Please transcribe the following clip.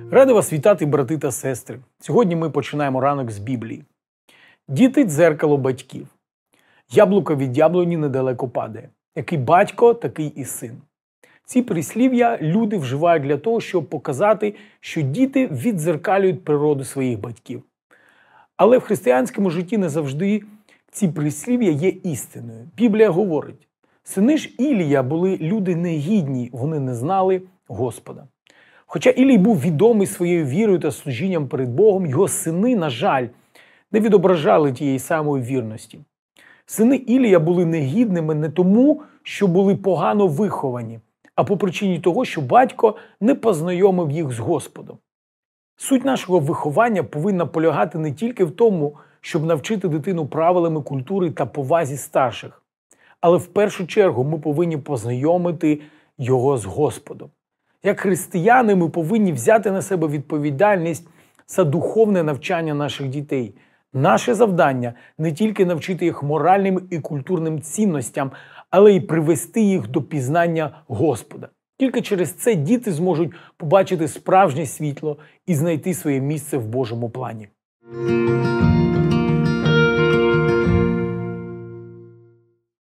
Радий вас вітати, брати та сестри. Сьогодні ми починаємо ранок з Біблії. Діти – дзеркало батьків. Яблуко від яблуні недалеко падає. Який батько, такий і син. Ці прислів'я люди вживають для того, щоб показати, що діти віддзеркалюють природу своїх батьків. Але в християнському житті не завжди ці прислів'я є істиною. Біблія говорить: сини ж Ілія були люди негідні, вони не знали Господа. Хоча Ілій був відомий своєю вірою та служінням перед Богом, його сини, на жаль, не відображали тієї самої вірності. Сини Ілія були негідними не тому, що були погано виховані, а по причині того, що батько не познайомив їх з Господом. Суть нашого виховання повинна полягати не тільки в тому, щоб навчити дитину правилами культури та повазі старших, але в першу чергу ми повинні познайомити його з Господом. Як християни ми повинні взяти на себе відповідальність за духовне навчання наших дітей. Наше завдання – не тільки навчити їх моральним і культурним цінностям, але й привести їх до пізнання Господа. Тільки через це діти зможуть побачити справжнє світло і знайти своє місце в Божому плані.